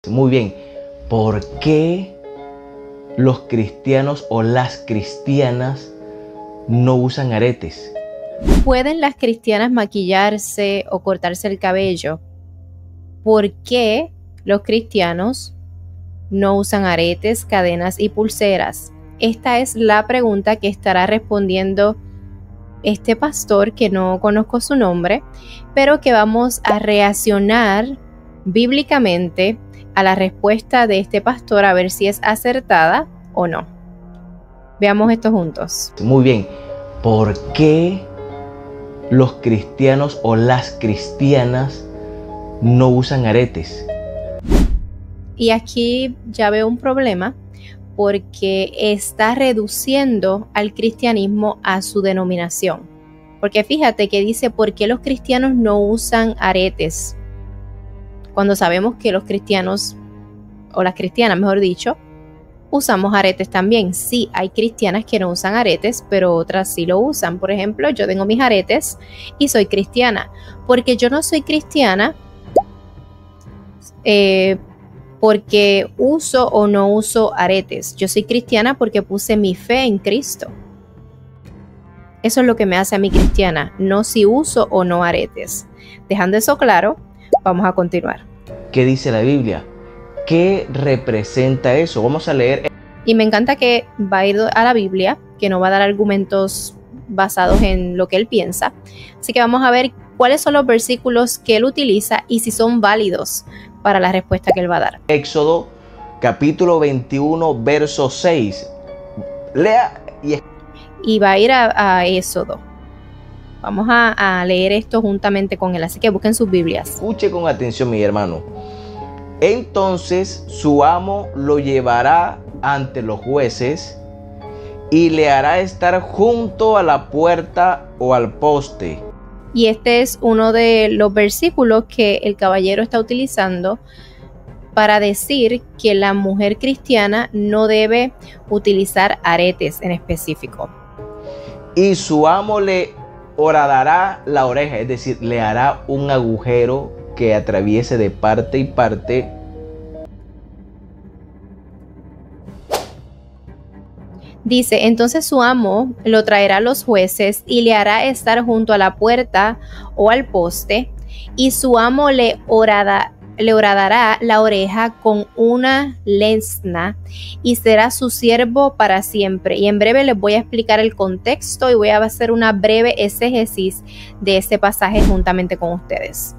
Muy bien, ¿por qué los cristianos o las cristianas no usan aretes? ¿Pueden las cristianas maquillarse o cortarse el cabello? ¿Por qué los cristianos no usan aretes, cadenas y pulseras? Esta es la pregunta que estará respondiendo este pastor, que no conozco su nombre, pero que vamos a reaccionar bíblicamente a la respuesta de este pastor, a ver si es acertada o no. Veamos esto juntos. Muy bien, ¿por qué los cristianos o las cristianas no usan aretes? Y aquí ya veo un problema, porque está reduciendo al cristianismo a su denominación. Porque fíjate que dice, ¿por qué los cristianos no usan aretes? Cuando sabemos que los cristianos, o las cristianas mejor dicho, usamos aretes también. Sí, hay cristianas que no usan aretes, pero otras sí lo usan. Por ejemplo, yo tengo mis aretes y soy cristiana. Porque yo no soy cristiana porque uso o no uso aretes. Yo soy cristiana porque puse mi fe en Cristo. Eso es lo que me hace a mí cristiana, no si uso o no aretes. Dejando eso claro, vamos a continuar. ¿Qué dice la Biblia? ¿Qué representa eso? Vamos a leer. Y me encanta que va a ir a la Biblia, que no va a dar argumentos basados en lo que él piensa. Así que vamos a ver cuáles son los versículos que él utiliza y si son válidos para la respuesta que él va a dar. Éxodo capítulo 21 verso 6. Lea y va a ir a Éxodo. Vamos a leer esto juntamente con él, así que busquen sus Biblias. Escuche con atención, mi hermano. Entonces su amo lo llevará ante los jueces y le hará estar junto a la puerta o al poste. Y este es uno de los versículos que el caballero está utilizando para decir que la mujer cristiana no debe utilizar aretes en específico. Y su amo le horadará la oreja, es decir, le hará un agujero que atraviese de parte y parte. Dice, entonces su amo lo traerá a los jueces y le hará estar junto a la puerta o al poste, y su amo le horadará la oreja con una lesna y será su siervo para siempre. Y en breve les voy a explicar el contexto y voy a hacer una breve exégesis de este pasaje juntamente con ustedes.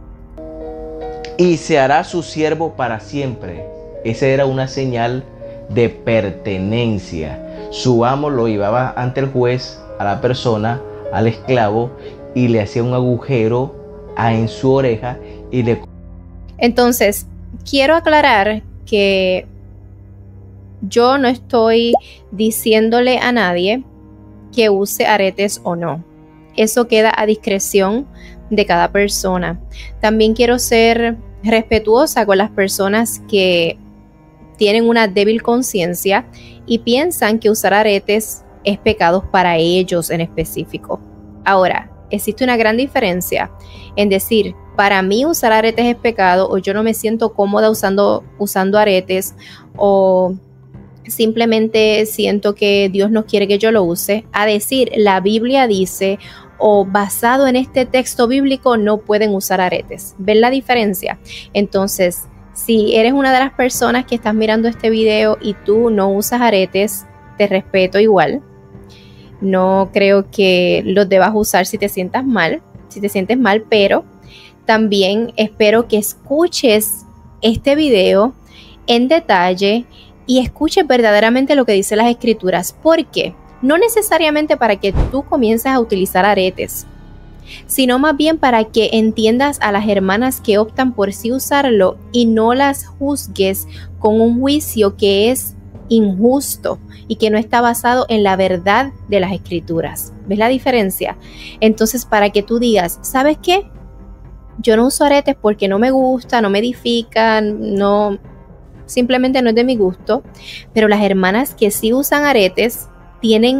Y se hará su siervo para siempre. Esa era una señal de pertenencia. Su amo lo llevaba ante el juez, a la persona, al esclavo, y le hacía un agujero en su oreja y le... Entonces, quiero aclarar que yo no estoy diciéndole a nadie que use aretes o no. Eso queda a discreción de cada persona. También quiero ser respetuosa con las personas que tienen una débil conciencia y piensan que usar aretes es pecado para ellos en específico. Ahora, existe una gran diferencia en decir, para mí usar aretes es pecado, o yo no me siento cómoda usando aretes, o simplemente siento que Dios no quiere que yo lo use, a decir, la Biblia dice, o basado en este texto bíblico no pueden usar aretes. ¿Ven la diferencia? Entonces, si eres una de las personas que estás mirando este video y tú no usas aretes, te respeto igual. No creo que los debas usar si te sientes mal, pero también espero que escuches este video en detalle y escuches verdaderamente lo que dicen las escrituras. ¿Por qué? No necesariamente para que tú comiences a utilizar aretes, sino más bien para que entiendas a las hermanas que optan por sí usarlo y no las juzgues con un juicio que es injusto y que no está basado en la verdad de las escrituras. ¿Ves la diferencia? Entonces, para que tú digas, ¿sabes qué? Yo no uso aretes porque no me gusta, no me edifican, no, simplemente no es de mi gusto, pero las hermanas que sí usan aretes tienen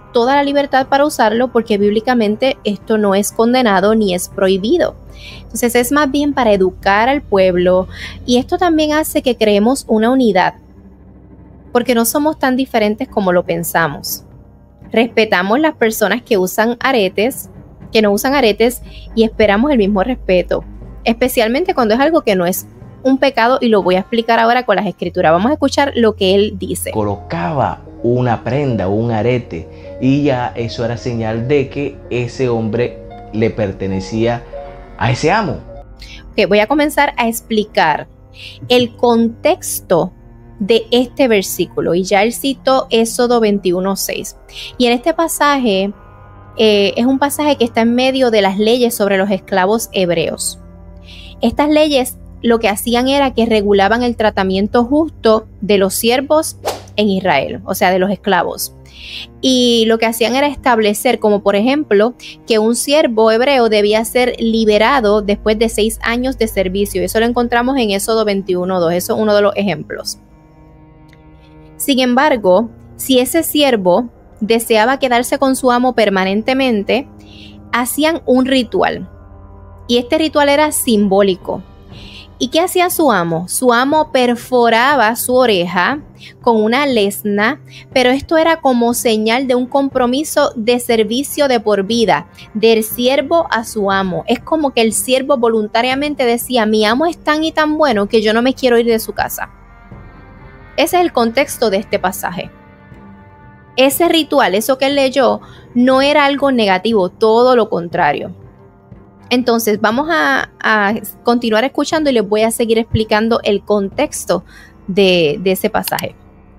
toda la libertad para usarlo porque bíblicamente esto no es condenado ni es prohibido. Entonces es más bien para educar al pueblo y esto también hace que creemos una unidad porque no somos tan diferentes como lo pensamos. Respetamos las personas que usan aretes, que no usan aretes y esperamos el mismo respeto, especialmente cuando es algo que no es un pecado y lo voy a explicar ahora con las escrituras. Vamos a escuchar lo que él dice. Colocaba una prenda, un arete, y ya eso era señal de que ese hombre le pertenecía a ese amo. Okay, voy a comenzar a explicar el contexto de este versículo y ya él citó Éxodo 21:6 y en este pasaje es un pasaje que está en medio de las leyes sobre los esclavos hebreos. Estas leyes lo que hacían era que regulaban el tratamiento justo de los siervos en Israel, o sea, de los esclavos. Y lo que hacían era establecer, como por ejemplo, que un siervo hebreo debía ser liberado después de 6 años de servicio. Eso lo encontramos en Éxodo 21:2. Eso es uno de los ejemplos. Sin embargo, si ese siervo deseaba quedarse con su amo permanentemente, hacían un ritual. Y este ritual era simbólico. ¿Y qué hacía su amo? Su amo perforaba su oreja con una lesna, pero esto era como señal de un compromiso de servicio de por vida, del siervo a su amo. Es como que el siervo voluntariamente decía, mi amo es tan y tan bueno que yo no me quiero ir de su casa. Ese es el contexto de este pasaje. Ese ritual, eso que él leyó, no era algo negativo, todo lo contrario. Entonces vamos a continuar escuchando y les voy a seguir explicando el contexto de ese pasaje.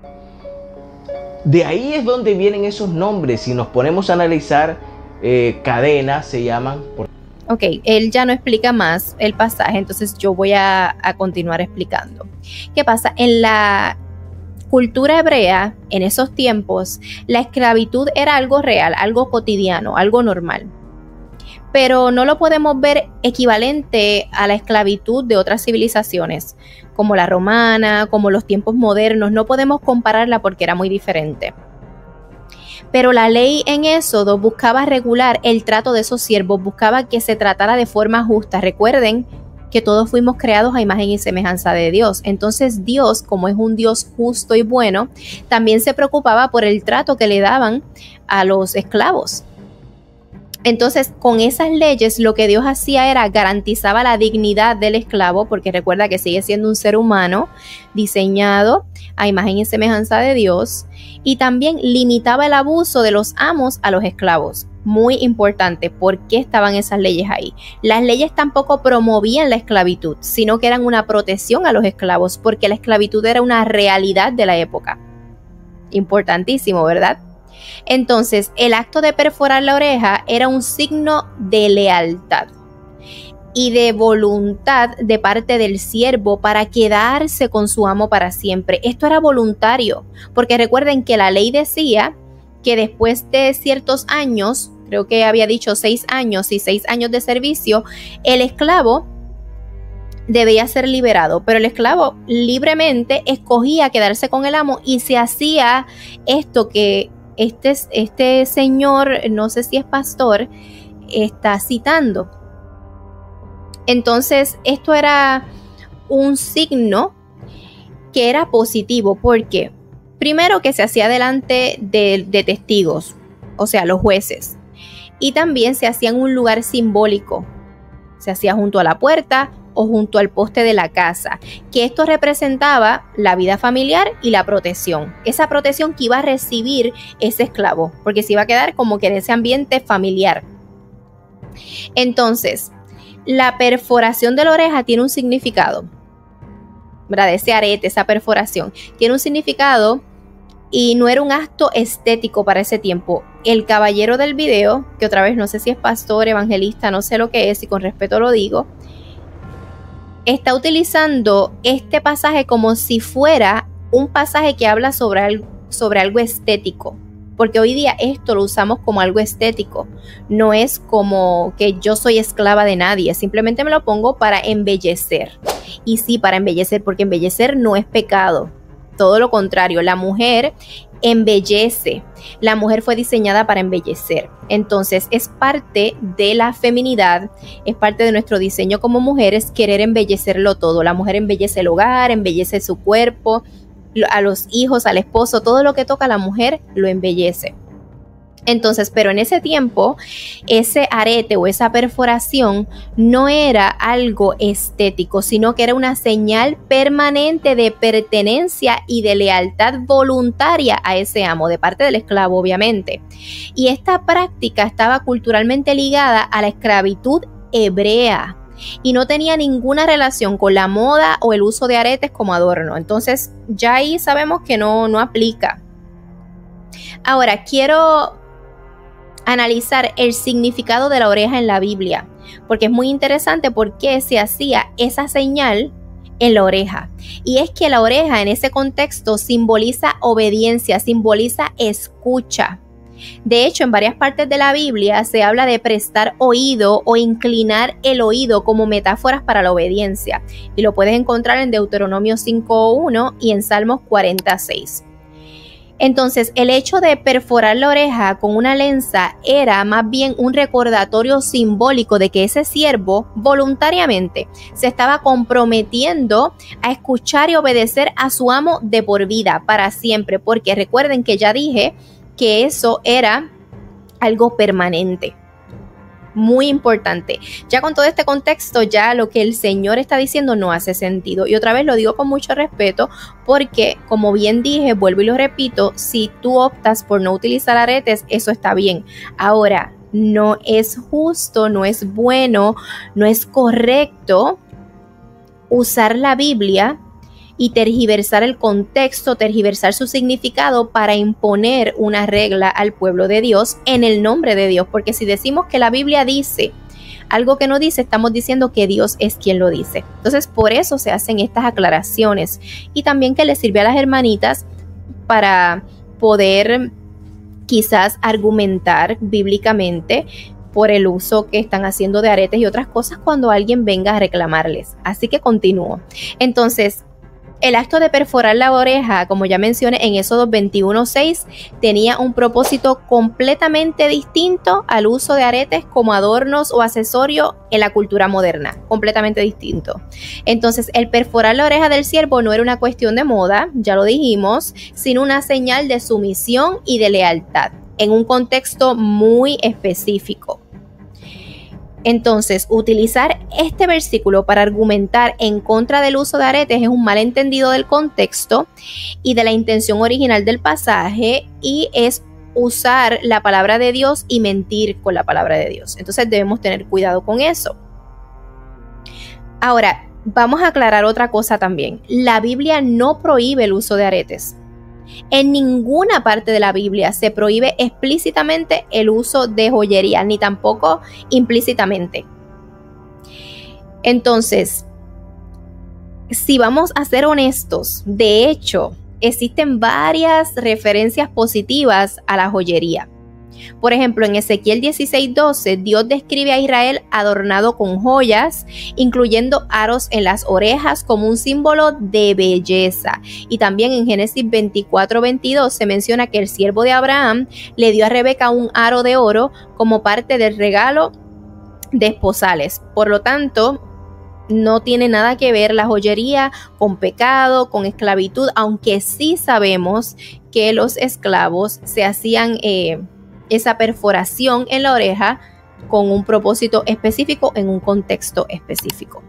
De ahí es donde vienen esos nombres. Si nos ponemos a analizar, cadenas se llaman... Ok, él ya no explica más el pasaje, entonces yo voy a continuar explicando. ¿Qué pasa? En la cultura hebrea, en esos tiempos, la esclavitud era algo real, algo cotidiano, algo normal. Pero no lo podemos ver equivalente a la esclavitud de otras civilizaciones, como la romana, como los tiempos modernos. No podemos compararla porque era muy diferente. Pero la ley en Éxodo buscaba regular el trato de esos siervos, buscaba que se tratara de forma justa. Recuerden que todos fuimos creados a imagen y semejanza de Dios. Entonces Dios, como es un Dios justo y bueno, también se preocupaba por el trato que le daban a los esclavos. Entonces, con esas leyes, lo que Dios hacía era garantizaba la dignidad del esclavo, porque recuerda que sigue siendo un ser humano diseñado a imagen y semejanza de Dios, y también limitaba el abuso de los amos a los esclavos. Muy importante, ¿por qué estaban esas leyes ahí? Las leyes tampoco promovían la esclavitud, sino que eran una protección a los esclavos, porque la esclavitud era una realidad de la época. Importantísimo, ¿verdad? Entonces, el acto de perforar la oreja era un signo de lealtad y de voluntad de parte del siervo para quedarse con su amo para siempre. Esto era voluntario, porque recuerden que la ley decía que después de ciertos años, creo que había dicho 6 años y 6 años de servicio, el esclavo debía ser liberado, pero el esclavo libremente escogía quedarse con el amo y se hacía esto que este señor, no sé si es pastor, está citando. Entonces, esto era un signo que era positivo, porque primero que se hacía delante de testigos, o sea, los jueces, y también se hacía en un lugar simbólico, se hacía junto a la puerta o junto al poste de la casa, que esto representaba la vida familiar y la protección, esa protección que iba a recibir ese esclavo, porque se iba a quedar como que en ese ambiente familiar. Entonces, la perforación de la oreja tiene un significado, ¿verdad? Ese arete, esa perforación, tiene un significado y no era un acto estético para ese tiempo. El caballero del video, que otra vez no sé si es pastor, evangelista, no sé lo que es y con respeto lo digo, está utilizando este pasaje como si fuera un pasaje que habla sobre algo estético, porque hoy día esto lo usamos como algo estético, no es como que yo soy esclava de nadie, simplemente me lo pongo para embellecer, y sí, para embellecer, porque embellecer no es pecado, todo lo contrario, la mujer embellece. La mujer fue diseñada para embellecer. Entonces es parte de la feminidad, es parte de nuestro diseño como mujeres querer embellecerlo todo. La mujer embellece el hogar, embellece su cuerpo, a los hijos, al esposo, todo lo que toca a la mujer lo embellece. Entonces, pero en ese tiempo, ese arete o esa perforación no era algo estético, sino que era una señal permanente de pertenencia y de lealtad voluntaria a ese amo, de parte del esclavo, obviamente. Y esta práctica estaba culturalmente ligada a la esclavitud hebrea y no tenía ninguna relación con la moda o el uso de aretes como adorno. Entonces, ya ahí sabemos que no aplica. Ahora, quiero analizar el significado de la oreja en la Biblia, porque es muy interesante por qué se hacía esa señal en la oreja. Y es que la oreja en ese contexto simboliza obediencia, simboliza escucha. De hecho, en varias partes de la Biblia se habla de prestar oído o inclinar el oído como metáforas para la obediencia. Y lo puedes encontrar en Deuteronomio 5:1 y en Salmos 46. Entonces, el hecho de perforar la oreja con una lenza era más bien un recordatorio simbólico de que ese siervo voluntariamente se estaba comprometiendo a escuchar y obedecer a su amo de por vida, para siempre, porque recuerden que ya dije que eso era algo permanente. Muy importante. Ya con todo este contexto, ya lo que el Señor está diciendo no hace sentido. Y otra vez lo digo con mucho respeto porque, como bien dije, vuelvo y lo repito, si tú optas por no utilizar aretes, eso está bien. Ahora, no es justo, no es bueno, no es correcto usar la Biblia y tergiversar el contexto, tergiversar su significado para imponer una regla al pueblo de Dios en el nombre de Dios. Porque si decimos que la Biblia dice algo que no dice, estamos diciendo que Dios es quien lo dice. Entonces, por eso se hacen estas aclaraciones. Y también que les sirve a las hermanitas para poder quizás argumentar bíblicamente por el uso que están haciendo de aretes y otras cosas cuando alguien venga a reclamarles. Así que continúo. Entonces, el acto de perforar la oreja, como ya mencioné en Éxodo 21:6, tenía un propósito completamente distinto al uso de aretes como adornos o accesorios en la cultura moderna, completamente distinto. Entonces, el perforar la oreja del siervo no era una cuestión de moda, ya lo dijimos, sino una señal de sumisión y de lealtad, en un contexto muy específico. Entonces, utilizar este versículo para argumentar en contra del uso de aretes es un malentendido del contexto y de la intención original del pasaje, y es usar la palabra de Dios y mentir con la palabra de Dios. Entonces debemos tener cuidado con eso. Ahora, vamos a aclarar otra cosa también. La Biblia no prohíbe el uso de aretes. En ninguna parte de la Biblia se prohíbe explícitamente el uso de joyería, ni tampoco implícitamente. Entonces, si vamos a ser honestos, de hecho, existen varias referencias positivas a la joyería. Por ejemplo, en Ezequiel 16:12, Dios describe a Israel adornado con joyas, incluyendo aros en las orejas como un símbolo de belleza. Y también en Génesis 24:22 se menciona que el siervo de Abraham le dio a Rebeca un aro de oro como parte del regalo de esposales. Por lo tanto, no tiene nada que ver la joyería con pecado, con esclavitud, aunque sí sabemos que los esclavos se hacían esa perforación en la oreja con un propósito específico en un contexto específico.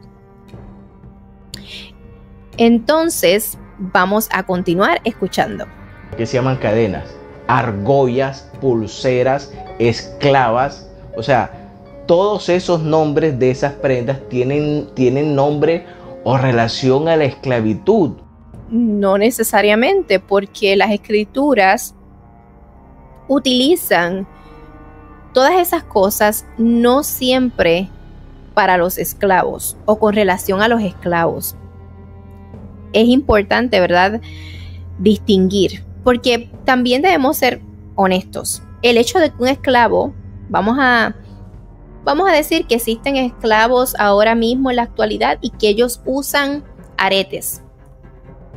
Entonces, vamos a continuar escuchando. Que se llaman cadenas, argollas, pulseras, esclavas, o sea, todos esos nombres de esas prendas tienen nombre o relación a la esclavitud. No necesariamente, porque las escrituras utilizan todas esas cosas no siempre para los esclavos o con relación a los esclavos. Es importante, ¿verdad?, distinguir, porque también debemos ser honestos. El hecho de que un esclavo, vamos a decir que existen esclavos ahora mismo en la actualidad y que ellos usan aretes.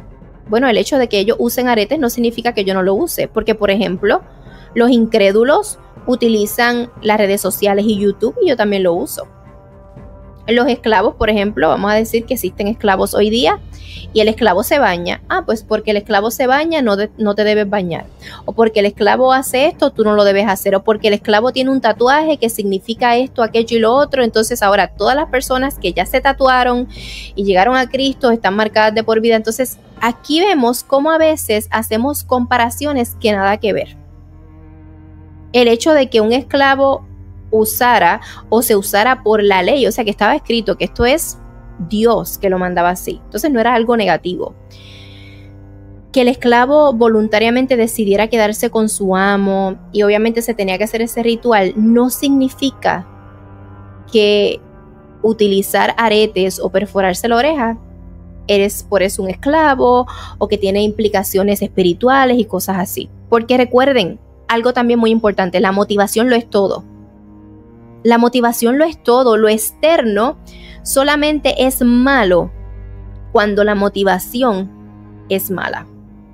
Bueno, el hecho de que ellos usen aretes no significa que yo no lo use, porque por ejemplo, los incrédulos utilizan las redes sociales y YouTube y yo también lo uso. Los esclavos, por ejemplo, vamos a decir que existen esclavos hoy día y el esclavo se baña. Pues porque el esclavo se baña no te debes bañar. O porque el esclavo hace esto, tú no lo debes hacer. O porque el esclavo tiene un tatuaje que significa esto, aquello y lo otro. Entonces ahora todas las personas que ya se tatuaron y llegaron a Cristo están marcadas de por vida. Entonces aquí vemos cómo a veces hacemos comparaciones que nada que ver. El hecho de que un esclavo usara o se usara por la ley, o sea que estaba escrito que esto es Dios que lo mandaba así, entonces no era algo negativo. Que el esclavo voluntariamente decidiera quedarse con su amo y obviamente se tenía que hacer ese ritual, no significa que utilizar aretes o perforarse la oreja eres por eso un esclavo o que tiene implicaciones espirituales y cosas así, porque recuerden algo también muy importante, la motivación lo es todo. La motivación lo es todo, lo externo solamente es malo cuando la motivación es mala.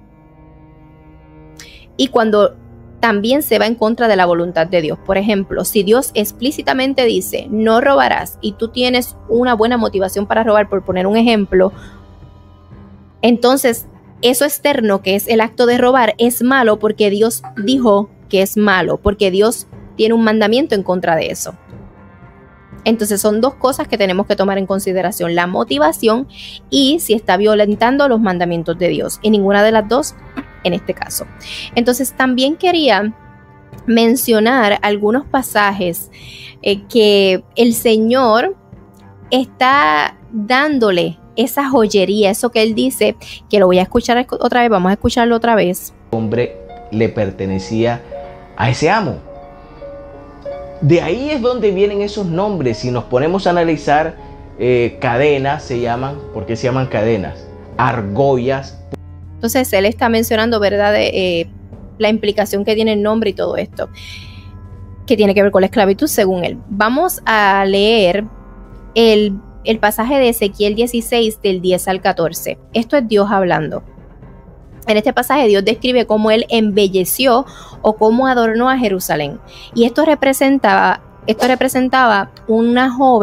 Y cuando también se va en contra de la voluntad de Dios. Por ejemplo, si Dios explícitamente dice, no robarás, y tú tienes una buena motivación para robar, por poner un ejemplo, entonces eso externo, que es el acto de robar, es malo porque Dios dijo que es malo, porque Dios tiene un mandamiento en contra de eso. Entonces son dos cosas que tenemos que tomar en consideración, la motivación y si está violentando los mandamientos de Dios, y ninguna de las dos en este caso. Entonces también quería mencionar algunos pasajes que el Señor está dándole esa joyería, eso que Él dice, que lo voy a escuchar otra vez, vamos a escucharlo otra vez. El hombre le pertenecía a ese amo. De ahí es donde vienen esos nombres. Si nos ponemos a analizar, cadenas se llaman, ¿por qué se llaman cadenas? Argollas. Entonces él está mencionando, ¿verdad? La implicación que tiene el nombre y todo esto, que tiene que ver con la esclavitud según él. Vamos a leer el pasaje de Ezequiel 16 del 10 al 14. Esto es Dios hablando. En este pasaje Dios describe cómo Él embelleció o cómo adornó a Jerusalén. Y esto representaba un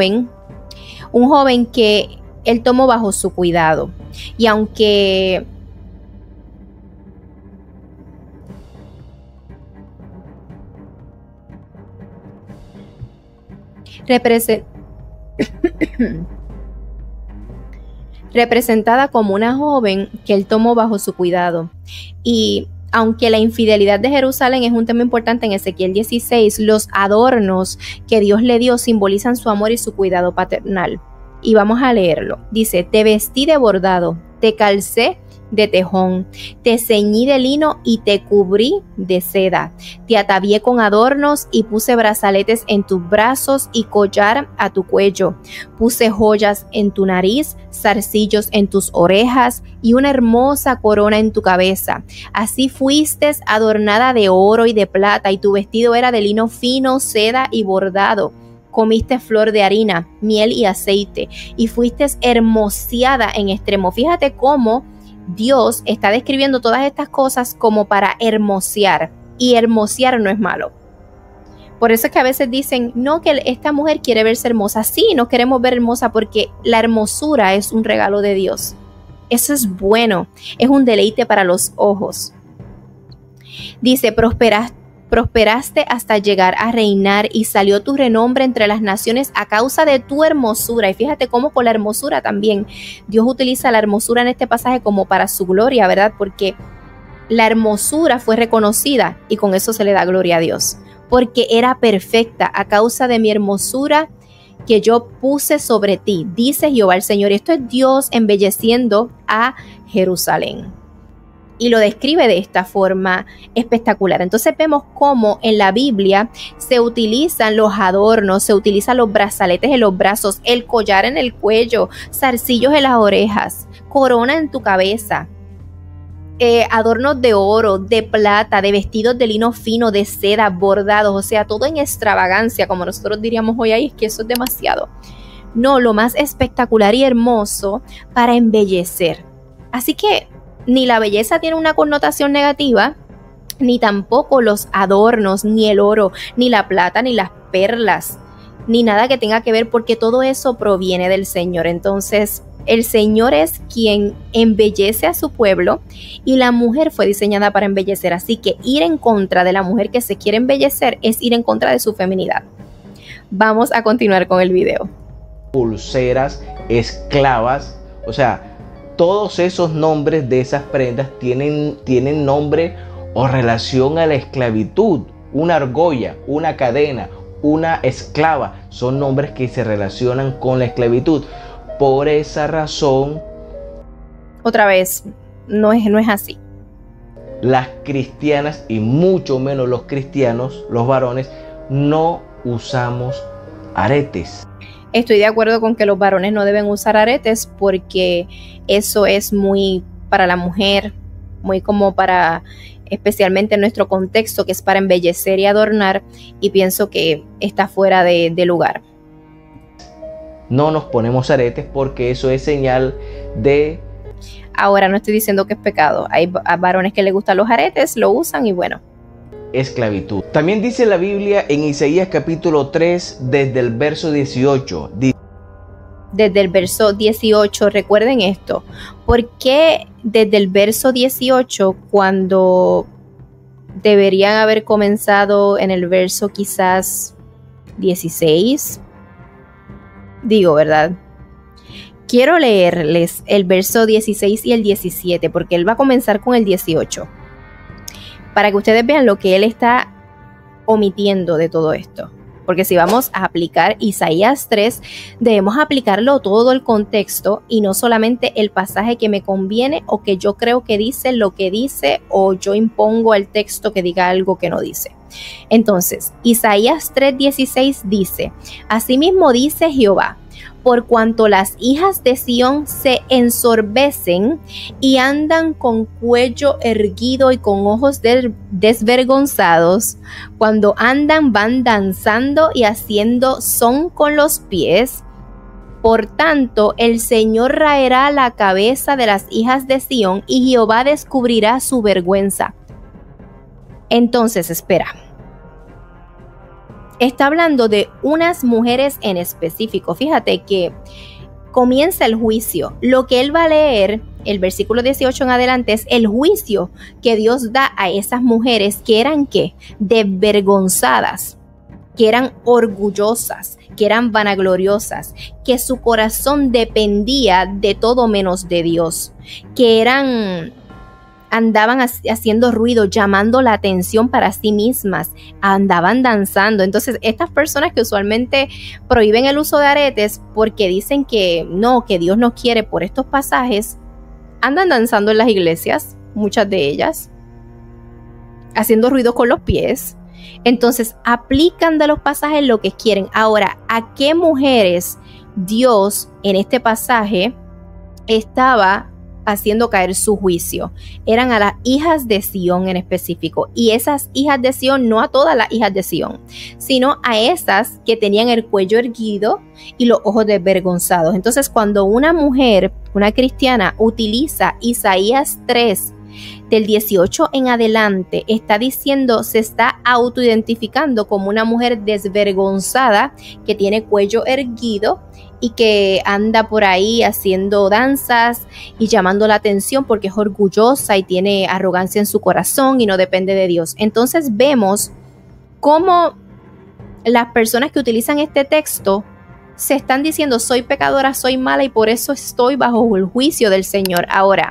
joven que Él tomó bajo su cuidado. Y aunque representada como una joven que Él tomó bajo su cuidado. Y aunque la infidelidad de Jerusalén es un tema importante en Ezequiel 16, los adornos que Dios le dio simbolizan su amor y su cuidado paternal. Y vamos a leerlo. Dice, te vestí de bordado, te calcé de tejón, te ceñí de lino y te cubrí de seda, te atavié con adornos y puse brazaletes en tus brazos y collar a tu cuello, puse joyas en tu nariz, zarcillos en tus orejas y una hermosa corona en tu cabeza. Así fuiste adornada de oro y de plata y tu vestido era de lino fino, seda y bordado. Comiste flor de harina, miel y aceite y fuiste hermoseada en extremo. Fíjate cómo Dios está describiendo todas estas cosas como para hermosear, y hermosear no es malo. Por eso es que a veces dicen, no, que esta mujer quiere verse hermosa. Sí, nos queremos ver hermosa porque la hermosura es un regalo de Dios. Eso es bueno, es un deleite para los ojos. Dice, prosperaste hasta llegar a reinar y salió tu renombre entre las naciones a causa de tu hermosura. Y fíjate cómo con la hermosura también Dios utiliza la hermosura en este pasaje como para su gloria, ¿verdad? Porque la hermosura fue reconocida y con eso se le da gloria a Dios. Porque era perfecta a causa de mi hermosura que yo puse sobre ti, dice Jehová el Señor. Y esto es Dios embelleciendo a Jerusalén. Y lo describe de esta forma espectacular. Entonces vemos cómo en la Biblia se utilizan los adornos, se utilizan los brazaletes en los brazos, el collar en el cuello, zarcillos en las orejas, corona en tu cabeza, adornos de oro, de plata, de vestidos de lino fino, de seda, bordados, o sea, todo en extravagancia, como nosotros diríamos hoy, es que eso es demasiado. No, lo más espectacular y hermoso para embellecer. Así que ni la belleza tiene una connotación negativa, ni tampoco los adornos, ni el oro, ni la plata, ni las perlas, ni nada que tenga que ver, porque todo eso proviene del Señor. Entonces, el Señor es quien embellece a su pueblo y la mujer fue diseñada para embellecer. Así que ir en contra de la mujer que se quiere embellecer es ir en contra de su feminidad. Vamos a continuar con el video. Pulseras, esclavas, o sea, todos esos nombres de esas prendas tienen nombre o relación a la esclavitud. Una argolla, una cadena, una esclava, son nombres que se relacionan con la esclavitud. Por esa razón, otra vez, no es así. Las cristianas, y mucho menos los cristianos, los varones, no usamos aretes. Estoy de acuerdo con que los varones no deben usar aretes, porque eso es muy para la mujer, muy como para, especialmente en nuestro contexto, que es para embellecer y adornar, y pienso que está fuera de lugar. No nos ponemos aretes porque eso es señal de... Ahora, no estoy diciendo que es pecado. Hay varones que les gustan los aretes, lo usan y bueno. Esclavitud. También dice la Biblia en Isaías capítulo 3, desde el verso 18. Desde el verso 18, recuerden esto. ¿Por qué desde el verso 18 cuando deberían haber comenzado en el verso quizás 16? Digo, ¿verdad? Quiero leerles el verso 16 y el 17 porque él va a comenzar con el 18 para que ustedes vean lo que él está omitiendo de todo esto. Porque si vamos a aplicar Isaías 3, debemos aplicarlo todo el contexto y no solamente el pasaje que me conviene o que yo creo que dice lo que dice, o yo impongo al texto que diga algo que no dice. Entonces, Isaías 3:16 dice: asimismo dice Jehová, por cuanto las hijas de Sión se ensorbecen y andan con cuello erguido y con ojos desvergonzados, cuando andan van danzando y haciendo son con los pies. Por tanto, el Señor raerá la cabeza de las hijas de Sión y Jehová descubrirá su vergüenza. Entonces, espera. Está hablando de unas mujeres en específico. Fíjate que comienza el juicio. Lo que él va a leer, el versículo 18 en adelante, es el juicio que Dios da a esas mujeres que eran, ¿qué? Desvergonzadas, que eran orgullosas, que eran vanagloriosas, que su corazón dependía de todo menos de Dios, que andaban haciendo ruido, llamando la atención para sí mismas, andaban danzando. Entonces, estas personas que usualmente prohíben el uso de aretes porque dicen que no, que Dios no quiere por estos pasajes, andan danzando en las iglesias, muchas de ellas, haciendo ruido con los pies. Entonces, aplican de los pasajes lo que quieren. Ahora, ¿a qué mujeres Dios en este pasaje estaba haciendo caer su juicio? Eran a las hijas de Sión en específico, y esas hijas de Sión, no a todas las hijas de Sión, sino a esas que tenían el cuello erguido y los ojos desvergonzados. Entonces, cuando una mujer, una cristiana, utiliza Isaías 3 del 18 en adelante, está diciendo, se está autoidentificando como una mujer desvergonzada que tiene cuello erguido y que anda por ahí haciendo danzas y llamando la atención porque es orgullosa y tiene arrogancia en su corazón y no depende de Dios. Entonces vemos cómo las personas que utilizan este texto se están diciendo: soy pecadora, soy mala y por eso estoy bajo el juicio del Señor. Ahora,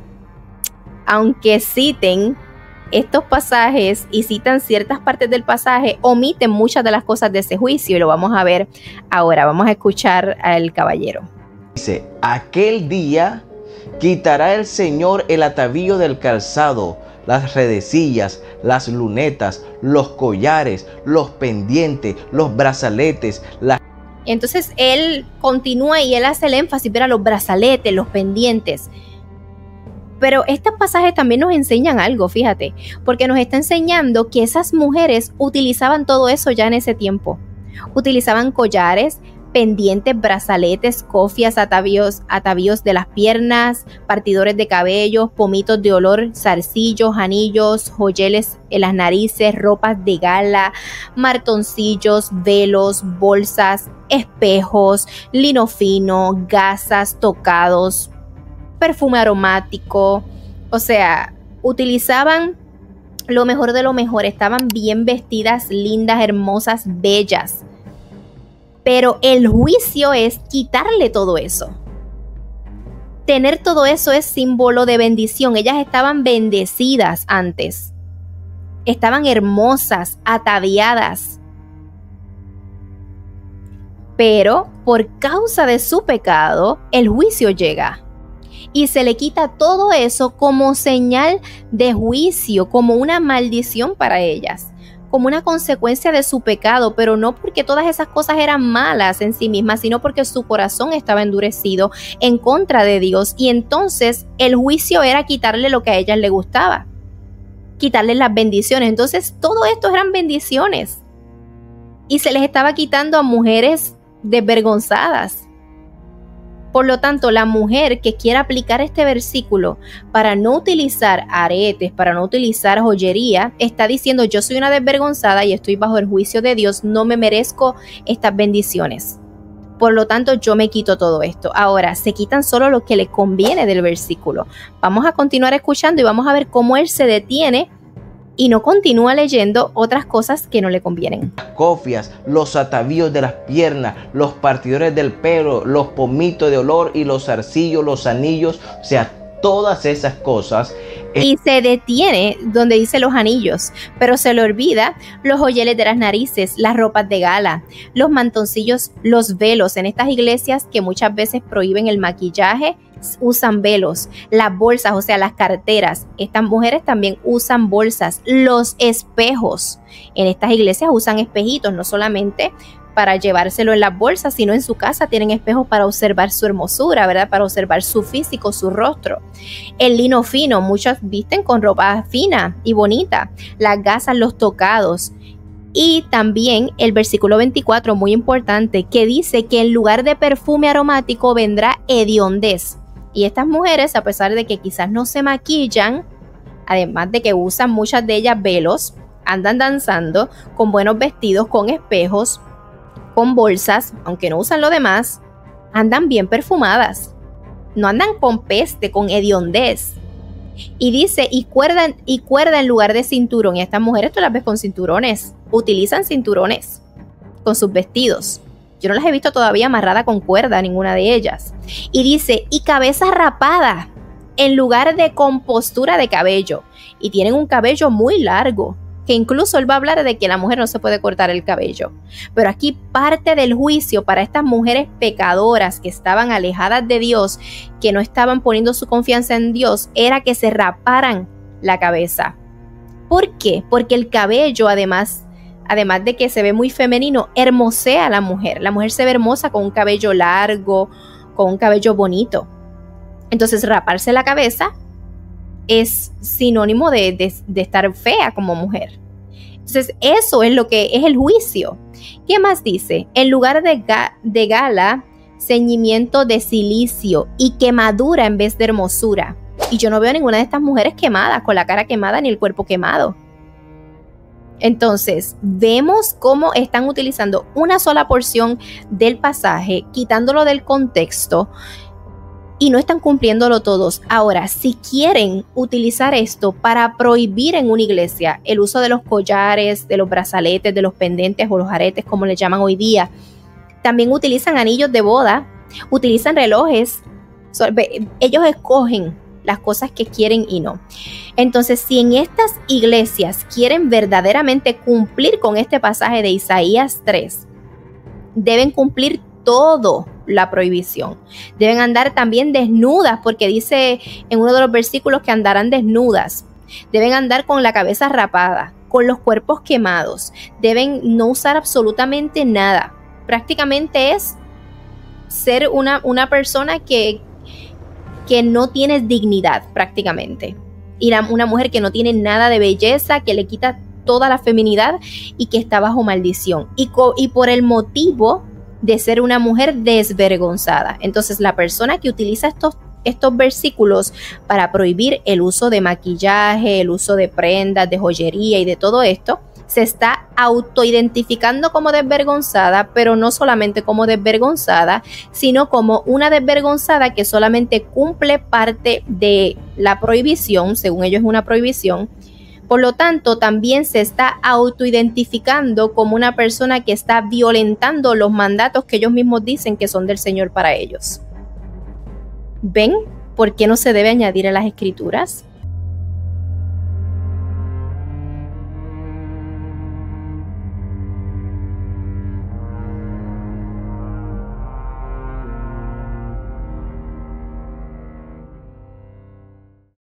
aunque citen estos pasajes y citan ciertas partes del pasaje, omiten muchas de las cosas de ese juicio, y lo vamos a ver ahora. Vamos a escuchar al caballero. Dice: aquel día quitará el Señor el atavío del calzado, las redecillas, las lunetas, los collares, los pendientes, los brazaletes, las... Entonces él continúa y él hace el énfasis, ver a los brazaletes, los pendientes. Pero estos pasajes también nos enseñan algo, fíjate, porque nos está enseñando que esas mujeres utilizaban todo eso ya en ese tiempo. Utilizaban collares, pendientes, brazaletes, cofias, atavíos de las piernas, partidores de cabello, pomitos de olor, zarcillos, anillos, joyeles en las narices, ropas de gala, martoncillos, velos, bolsas, espejos, lino fino, gasas, tocados, perfume aromático. O sea, utilizaban lo mejor de lo mejor, estaban bien vestidas, lindas, hermosas, bellas. Pero el juicio es quitarle todo eso. Tener todo eso es símbolo de bendición. Ellas estaban bendecidas antes. Estaban hermosas, ataviadas. Pero por causa de su pecado, el juicio llega. Y se le quita todo eso como señal de juicio, como una maldición para ellas, como una consecuencia de su pecado, pero no porque todas esas cosas eran malas en sí mismas, sino porque su corazón estaba endurecido en contra de Dios. Y entonces el juicio era quitarle lo que a ellas les gustaba, quitarle las bendiciones. Entonces todo esto eran bendiciones y se les estaba quitando a mujeres desvergonzadas. Por lo tanto, la mujer que quiera aplicar este versículo para no utilizar aretes, para no utilizar joyería, está diciendo: yo soy una desvergonzada y estoy bajo el juicio de Dios, no me merezco estas bendiciones. Por lo tanto, yo me quito todo esto. Ahora, se quitan solo lo que le conviene del versículo. Vamos a continuar escuchando y vamos a ver cómo él se detiene y no continúa leyendo otras cosas que no le convienen. Las cofias, los atavíos de las piernas, los partidores del pelo, los pomitos de olor y los zarcillos, los anillos, o sea, todas esas cosas. Y se detiene donde dice los anillos, pero se le olvida los joyeles de las narices, las ropas de gala, los mantoncillos, los velos. En estas iglesias que muchas veces prohíben el maquillaje, usan velos, las bolsas, o sea, las carteras. Estas mujeres también usan bolsas, los espejos. En estas iglesias usan espejitos, no solamente para llevárselo en las bolsas, sino en su casa tienen espejos para observar su hermosura, ¿verdad? Para observar su físico, su rostro. El lino fino, muchos visten con ropa fina y bonita. Las gasas, los tocados. Y también el versículo 24, muy importante, que dice que en lugar de perfume aromático vendrá hediondez. Y estas mujeres, a pesar de que quizás no se maquillan, además de que usan muchas de ellas velos, andan danzando con buenos vestidos, con espejos, con bolsas, aunque no usan lo demás, andan bien perfumadas. No andan con peste, con hediondez. Y dice, y cuerda en lugar de cinturón. Y estas mujeres tú las ves con cinturones. Utilizan cinturones con sus vestidos. Yo no las he visto todavía amarrada con cuerda, ninguna de ellas. Y dice, y cabeza rapada en lugar de compostura de cabello. Y tienen un cabello muy largo, que incluso él va a hablar de que la mujer no se puede cortar el cabello. Pero aquí parte del juicio para estas mujeres pecadoras que estaban alejadas de Dios, que no estaban poniendo su confianza en Dios, era que se raparan la cabeza. ¿Por qué? Porque el cabello, además de que se ve muy femenino, hermosea a la mujer. La mujer se ve hermosa con un cabello largo, con un cabello bonito. Entonces, raparse la cabeza es sinónimo de estar fea como mujer. Entonces, eso es lo que es el juicio. ¿Qué más dice? En lugar de gala, ceñimiento de cilicio y quemadura en vez de hermosura. Y yo no veo ninguna de estas mujeres quemadas, con la cara quemada ni el cuerpo quemado. Entonces, vemos cómo están utilizando una sola porción del pasaje, quitándolo del contexto, y no están cumpliéndolo todos. Ahora, si quieren utilizar esto para prohibir en una iglesia el uso de los collares, de los brazaletes, de los pendentes o los aretes, como le llaman hoy día, también utilizan anillos de boda, utilizan relojes. Ellos escogen las cosas que quieren y no. Entonces, si en estas iglesias quieren verdaderamente cumplir con este pasaje de Isaías 3, deben cumplir todo la prohibición. Deben andar también desnudas, porque dice en uno de los versículos que andarán desnudas. Deben andar con la cabeza rapada, con los cuerpos quemados. Deben no usar absolutamente nada. Prácticamente es ser una persona que no tiene dignidad, prácticamente. Y una mujer que no tiene nada de belleza, que le quita toda la feminidad y que está bajo maldición. Y por el motivo de ser una mujer desvergonzada. Entonces, la persona que utiliza estos versículos para prohibir el uso de maquillaje, el uso de prendas, de joyería y de todo esto, se está autoidentificando como desvergonzada, pero no solamente como desvergonzada, sino como una desvergonzada que solamente cumple parte de la prohibición, según ellos es una prohibición. Por lo tanto, también se está autoidentificando como una persona que está violentando los mandatos que ellos mismos dicen que son del Señor para ellos. ¿Ven por qué no se debe añadir a las Escrituras?